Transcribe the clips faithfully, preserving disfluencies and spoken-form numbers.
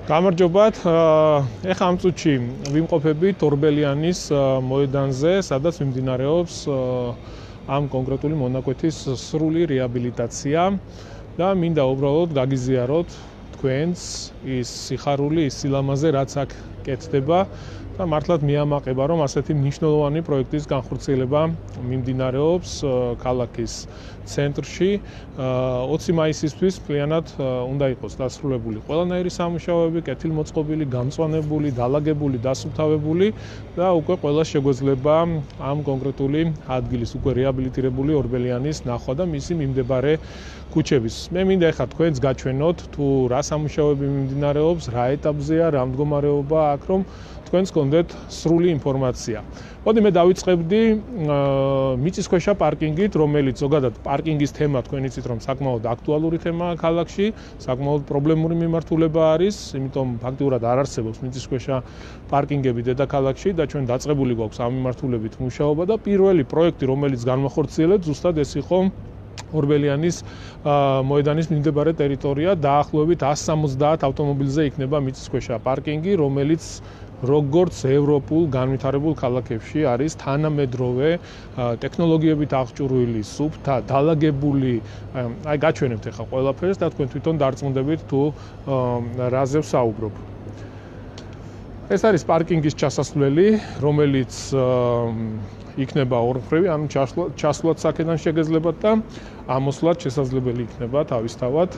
გამარჯობათ. ეხლა ამ წუთში ვიმყოფებით ორბელიანის მოედანზე, სადაც მიმდინარეობს ამ კონკრეტული მონაკვეთის სრული რეაბილიტაცია და მინდა უბრალოდ გაგიზიაროთ თქვენს ის სიხარული, ის სილამაზე, რაც აქ კეთდება და მართლაც მიამაყება, რომ ასეთი მნიშვნელოვანი პროექტის განხორციელება მიმდინარეობს ქალაქის ცენტრში. ოცი მაისისთვის მთლიანად უნდა იყოს დასრულებული ყველანაირი სამუშაოები, კეთილმოწყობილი, გამწვანებული, დალაგებული, დასუფთავებული და უკვე ყველა შეგვეძლება ამ კონკრეტული ადგილის უკვე რეაბილიტირებული ორბელიანის ნახვა და მისი მიმდებარე ქუჩების. მე მინდა ეხლა თქვენს გაჩვენოთ თუ რა სამუშაოები მიმდინარეობს, რა ეტაპზეა, რა მდგომარეობა აქ, რომ თქვენს გქონდეთ სრული ინფორმაცია. მოდი მე დავიწყებდი მიწისქვეშა პარკინგით, რომელიც ზოგადად პარკინგის თემა თქვენ იცით, რომ საკმაოდ აქტუალური თემაა ქალაქში, საკმაოდ პრობლემური მიმართულება არის, იმიტომ ფაქტიურად არ არსებობს მიწისქვეშა პარკინგები დედაქალაქში და ჩვენ დაწყებული გვაქვს ამ მიმართულებით მუშაობა და პირველი პროექტი, რომელიც განვახორციელებთ, ზუსტად ეს იყო ორბელიანის მოედანის მიმდებარე ტერიტორია, დაახლოებით εκατს სამოცდაათ ავტომობილზე იქნება მიწისქვეშა პარკინგი, რომელიც როგორც ევროპულ განვითარებულ ქალაქებში არის თანამედროვე ტექნოლოგიებით აღჭურვილი, სუფთა, დალაგებული, აი გაჩვენებთ ახლა ყველაფერს და თქვენ თვითონ დარწმუნდებით თუ რაზე ვსაუბრობ. ეს არის პარკინგის ჩასასვლელი, რომელიც იქნება ორმხრივი, ანუ ჩასვლაც აქედან შეგეძლებათ და ამოსვლაც შესაძლებელი იქნება თავისთავად.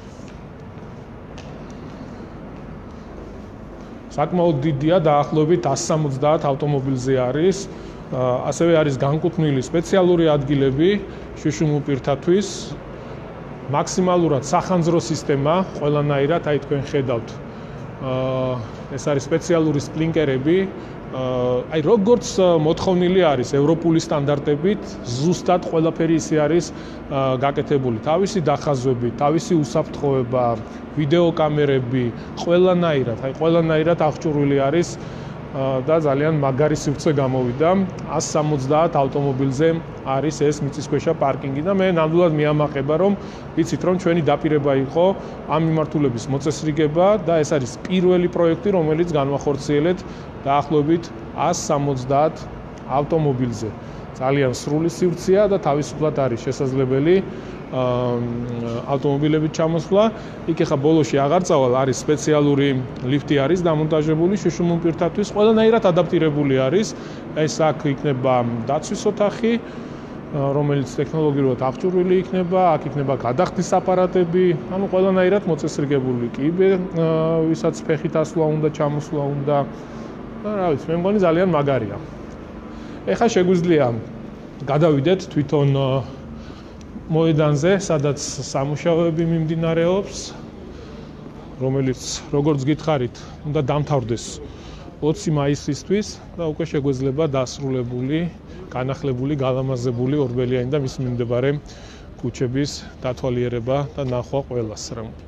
საკმაოდ დიდია, დაახლოებით εκατს სამოცდაათ ავტომობილზე არის. ასევე არის განკუთვნილი სპეციალური ადგილები შუშუმ პირთათვის. მაქსიმალურად სახანძრო სისტემა, ყველანაირად, აი თქვენ ხედავთ. ეს არის სპეციალური სპლინკერები. აი როგორც მოთხოვნილი არის ევროპული სტანდარტებით, ზუსტად ყველაფერი ისე არის გაკეთებული. თავისი დახაზვები, თავისი უსაფრთხოება, ვიდეო კამერები, ყველანაირად, აი ყველანაირად აღჭურვილი არის და ძალიან მაგარი სივრცე გამოვიდა. εκατს სამოცდაათ ავტომობილზე არის ეს მიწისქვეშა პარკინგი და მე ნამდვილად მიამაყება, რომ ვიცით, რომ ჩვენი დაპირება იყო ამ მიმართულების მოწესრიგება და ეს არის პირველი პროექტი, რომელიც განვახორციელებთ დაახლოებით εκατს სამოცდაათ ავტომობილზე. ძალიან სრული სივრცეა და თავისუფლად არის შესაძლებელი ავტომობილებით ჩამოსვლა. იქ ახლა ბოლოში აღარ წავალ, არის სპეციალური ლიფტი არის დამონტაჟებული შუშუმ პირთათვის, ყველანაირად ადაპტირებული არის. ეს აქ იქნება დაცვის ოთახი, რომელიც ტექნოლოგიურად აღჭურვილი იქნება, აქ იქნება გადახდის აპარატები, ანუ ყველანაირად მოწესრიგებული კიბე, ვისაც ფეხით ასვლა უნდა, ჩამოსვლა უნდა. და რა ვიცი, მე მგონი ძალიან მაგარია. ეხლა შეგვიძლია გადავიდეთ თვითონ მოედანზე, სადაც სამუშაოები მიმდინარეობს, რომელიც როგორც გითხარით, უნდა დამთავრდეს ოცი მაისისთვის და უკვე შეგვეძლება დასრულებული, განახლებული, გალამაზებული ორბელიანი და მის მიმდებარე ქუჩების დათვალიერება და ნახვა ყველას.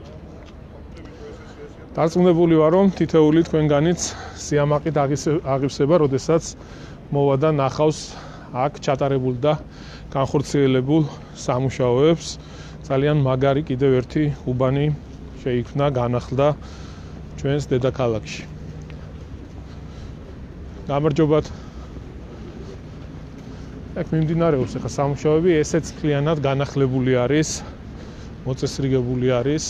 დარწმუნებული ვარ, რომ თითოეული თქვენგანიც სიამაყით აღივსება, როდესაც მოვა და ნახავს აქ ჩატარებულ და განხორციელებულ სამუშაოებს. ძალიან მაგარი კიდევ ერთი უბანი შეიქმნა, განახლდა ჩვენს დედაქალაქში. გამარჯობათ. აქ მიმდინარეობს ახლა სამუშაოები, ესეც მთლიანად განახლებული არის, მოწესრიგებული არის.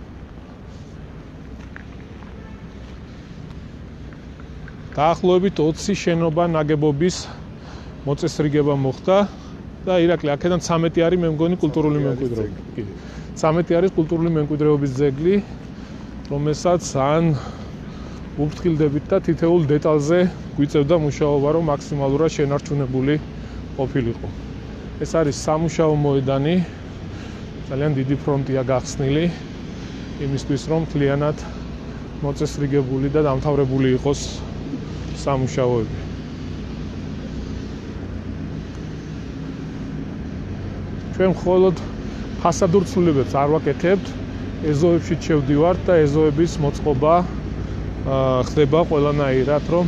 დაახლოებით ოცი შენობა ნაგებობის მოწესრიგება მოხდა და ირაკლი აქედან ცამეტი არის მე მგონი კულტურული მემკვიდრეობა. კი. ცამეტი არის კულტურული მემკვიდრეობის ძეგლი, რომელსაც ან უფრთხილდებით და თითოეულ დეტალზე გვიწევდა მუშაობა, რომ მაქსიმალურად შენარჩუნებული ყოფილიყო. ეს არის სამუშაო მოედანი, ძალიან დიდი ფრონტია გახსნილი იმისთვის, რომ მთლიანად მოწესრიგებული და დამთავრებული იყოს სამუშაოები. ჩვენ მხოლოდ ფასადურ ცვლილებებს არ ვაკეთებთ, ეზოებში შევდივართ და ეზოების მოწყობა ხდება ყველანაირად, რომ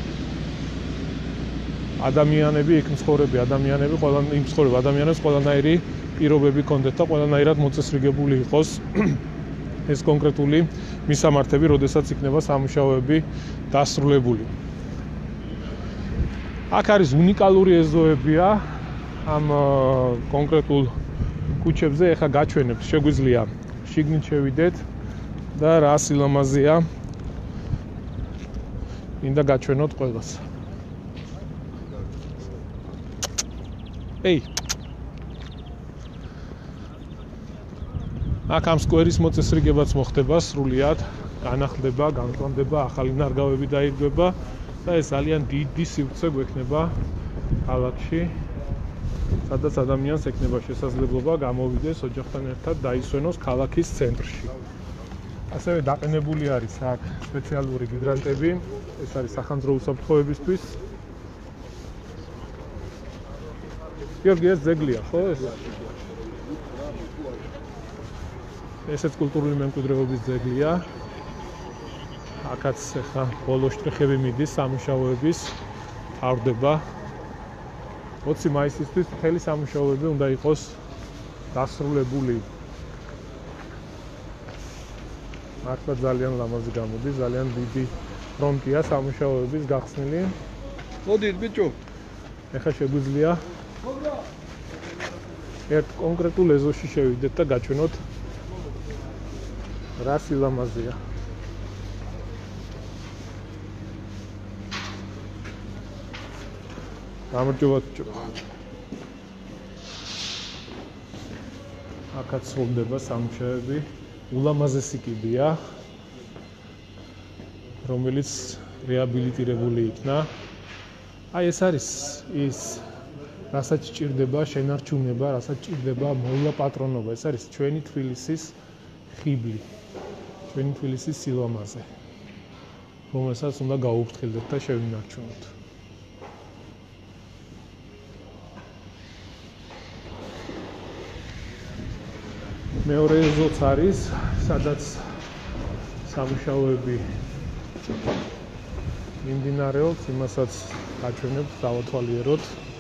ადამიანები, იქ მცხოვრები ადამიანები, ყველა იმ მცხოვრებ ადამიანებს ყველანაირი პირობები კონდეთ და ყველანაირად მოწესრიგებული იყოს ეს კონკრეტული მისამართები, როდესაც იქნება სამუშაოები დასრულებული. აქ არის უნიკალური ეზოებია ამ კონკრეტულ კუჩებზე. ეხლა გაჩვენებთ, შეგვიძლია შიგნით შევიდეთ და რა სილამაზეა. მინდა გაჩვენოთ ყველას. ეი აქ ამ სკვერის მოწესრიგებაც მოხდება სრულიად, განახლდება, განტონდება, ახალი ნარგავები დაირგვება და ეს ძალიან დიდი სივრცე გვექნება ქალაქში, სადაც ადამიანს ექნება შესაძლებლობა გამოვიდეს ოჯახთან ერთად დაისვენოს ქალაქის ცენტრში. ასევე დაყენებული არის აქ სპეციალური ჰიდრანტები, ეს არის სახანძრო უსაფრთხოებისთვის. გიორგი, ეს ძეგლია, ხო ეს? ესეც კულტურული მემკვიდრეობის ძეგლია. აქაც ახლა ბოლო შტრიხები მიდის სამუშაოების, თავდება. ოცი მაისისთვის მთელი სამუშაოები უნდა იყოს დასრულებული. მართლა ძალიან ლამაზი გამოდის, ძალიან დიდი ფრონტია სამუშაოების გახსნილი. მოდით ბიჭო. ეხლა შეგვიძლია ერთ კონკრეტულ ეზოში შევიდეთ და გაჩვენოთ რა სილამაზეა. გამარჯობა ბიჭო. აქაც სრულდება სამუშაოები. ულამაზესი კიბეა, რომელიც რეაბილიტირებული იქნა. აი ეს არის ის, რასაც ჭირდება შენარჩუნება, რასაც ჭირდება მოვლა-პატრონობა. ეს არის ჩვენი თბილისის ხიბლი, ჩვენი თბილისის სილამაზე, რომელსაც უნდა გაუფრთხილდეთ და შევინარჩუნოთ. მეორე ეზოც არის, სადაც სამუშაოები მიმდინარეობს, იმასაც გაჩვენებთ, დავათვალიეროთ.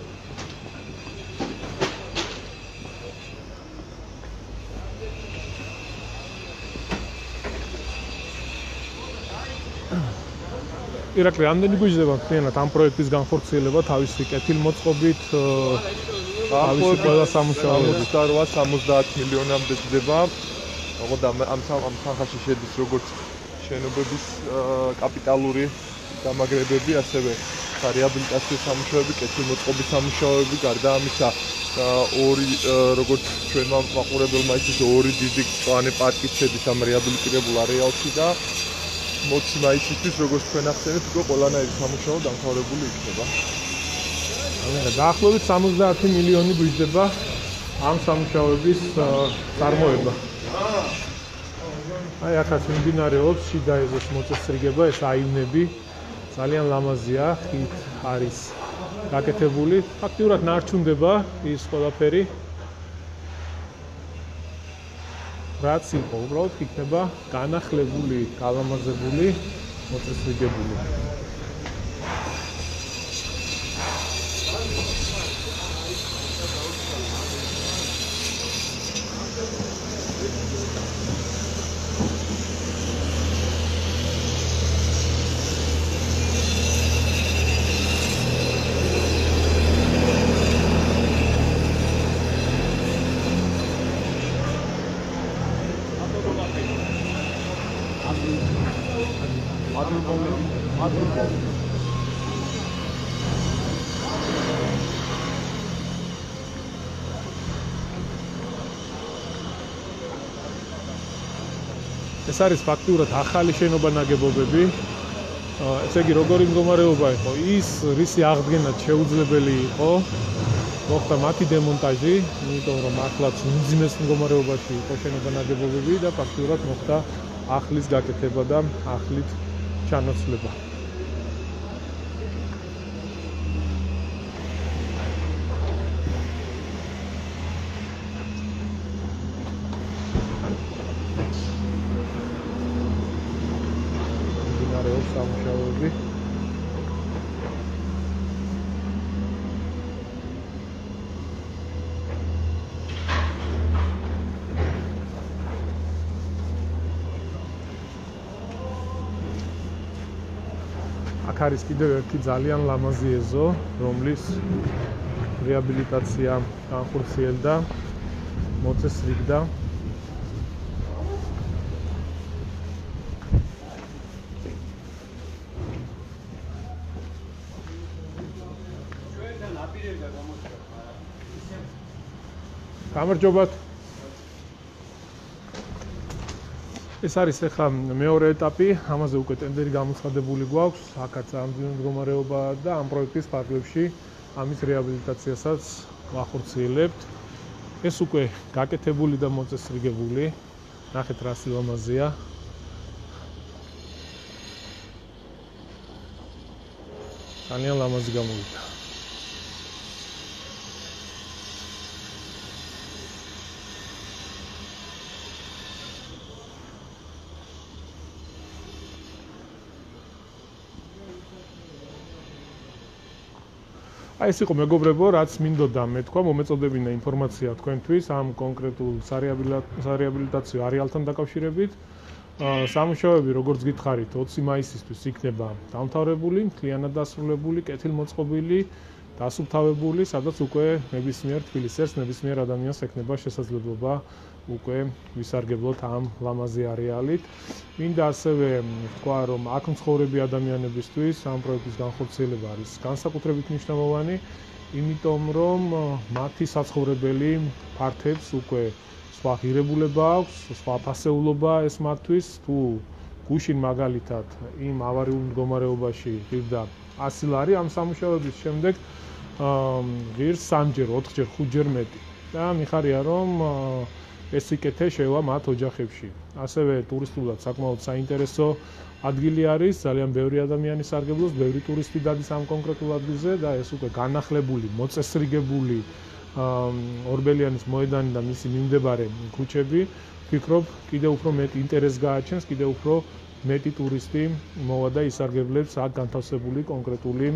ირაკლი, რამდენი გვიждდება მთლიანად ამ პროექტის განხორციელება თავისი კეთილმოწყობით, თავისი ყველა სამუშაოებით? ოცდაოთხ სამოცდაათი მილიონამდე ჯდება. ოღონდ ამ ამ სამხაში შედის როგორც შენობების კაპიტალური დამაგრებები, ასევე რეაბილიტაციის სამუშაოები, კეთილმოწყობის სამუშაოები, გარდა ამისა ორი როგორც ჩვენმა მაყურებელმა იცის, ორი დიდი მწვანე პარკი შედის ამ რეაბილიტირებულ არეალში და ოცი მაისისთვის, როგორც თქვენ ახსენეთ, უკვე ყველანაირი სამუშაო დამთავრებული იქნება. დაახლოებით სამოცდაათი მილიონი გვიждდება ამ სამუშაოების წარმოება. აი აქაც მიმდინარეობს შიდა ეზოს მოწესრიგება, ეს აივნები ძალიან ლამაზია, ხით არის გაკეთებული. ფაქტიურად ნარჩუნდება ის ყველაფერი, რაც იყო, უბრალოდ იქნება განახლებული, გალამაზებული, მოწესრიგებული. ეს არის ფაქტიურად ახალი შენობა ნაგებობები. ესე იგი, როგორი მდგომარეობა იყო, ის რისი აღდგენაც შეუძლებელი იყო, მოხდა მათი დემონტაჟი, იმიტომ რომ ახლაც უმძიმეს მდგომარეობაში იყო შენობა ნაგებობები და ფაქტიურად მოხდა ახლის გაკეთება და ახლით ჩანაცვლება. სამუშაოები აქ არის კიდევ ერთი ძალიან ლამაზი ეზო, რომლის რეაბილიტაცია განხორციელდა, მოწესრიგდა. გამარჯობათ. ეს არის ახლა მეორე ეტაპი, ამაზე უკვე ტენდერი გამოცხადებული გვაქვს, აქაც ამ მდგომარეობა და ამ პროექტის ფარგლებში ამის რეაბილიტაციასაც ვახორციელებთ. ეს უკვე გაკეთებული და მოწესრიგებული. ნახეთ რა სილამაზეა. ძალიან ლამაზი გამოვიდა. აი ეს იყო მეგობრებო, რაც მინდოდა მეთქვა, მომეწოდებინა ინფორმაცია თქვენთვის ამ კონკრეტულ სარეაბილიტაციო არეალთან დაკავშირებით. სამუშაოები, როგორც გითხარით, ოცი მაისისთვის იქნება დამთავრებული, მთლიანად დასრულებული, კეთილმოწყობილი, დასუფთავებული, სადაც უკვე ნებისმიერ თბილისერს, ნებისმიერ ადამიანს ექნება შესაძლებლობა უკვე ვისარგებლოთ ამ ლამაზი არეალით. მინდა ასევე ვთქვა, რომ აქ მცხოვრები ადამიანებისთვის ამ პროექტის განხორციელება არის განსაკუთრებით მნიშვნელოვანი, იმიტომ რომ მათი საცხოვრებელი ფართებს უკვე სხვა ღირებულება აქვს, სხვა ფასეულობა ეს მათთვის, თუ გუშინ მაგალითად იმ ავარიულ მდგომარეობაში ღირდა ასი ლარი, ამ სამუშაოების შემდეგ ღირს სამჯერ, ოთხჯერ, ხუთჯერ მეტი. და მიხარია, რომ ეს იკეთე შევა მათ ოჯახებში. ასევე ტურისტულად საკმაოდ საინტერესო ადგილი არის, ძალიან ბევრი ადამიანი სარგებლობს, ბევრი ტურისტი დადის ამ კონკრეტულ ადგილზე და ეს უკვე განახლებული, მოწესრიგებული ორბელიანის მოედანი და მისი მიმდებარე ქუჩები, ვფიქრობ, კიდევ უფრო მეტი ინტერესს გააჩენს, კიდევ უფრო მეტი ტურისტი მოვა და ისარგებლებს აქ განთავსებული კონკრეტული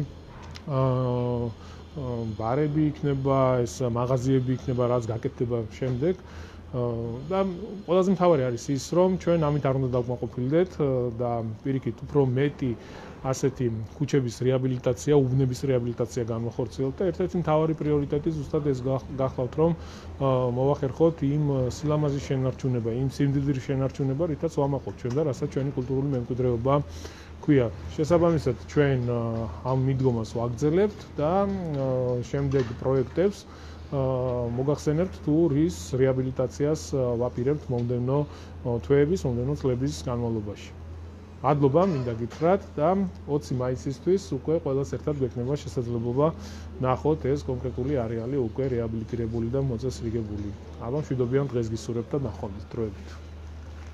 ბარები იქნება, ეს მაღაზიები იქნება, რაც გაკეთდება შემდეგ. და ყველაზე მთავარი არის ის, რომ ჩვენ ამით არ უნდა დავკმაყოფილდეთ და პირიქით უფრო მეტი ასეთი ქუჩების რეაბილიტაცია, უბნების რეაბილიტაცია განვახორციელებთ და ერთ-ერთი მთავარი პრიორიტეტი ზუსტად ეს გახლავთ, რომ მოვახერხოთ იმ სილამაზის შენარჩუნება, იმ სიმდიდრის შენარჩუნება, რითაც ვამაყობთ ჩვენ და რასაც ჩვენი კულტურული მემკვიდრეობა ქვია. შესაბამისად, ჩვენ ამ მიდგომას ვაგრძელებთ და შემდეგ პროექტებს მოგახსენებთ, თუ რის რეაბილიტაციას ვაპირებთ მომდევნო თვეების, მომდევნო წლების განმავლობაში. მადლობა, მინდა გითხრათ და ოცი მაისისთვის უკვე ყველას ერთად გვექნება შესაძლებლობა ნახოთ ეს კონკრეტული არეალი უკვე რეაბილიტირებული და მოწესრიგებული. აბა მშვიდობიან დღეს გისურვებთ და ნახვამდის დროებით.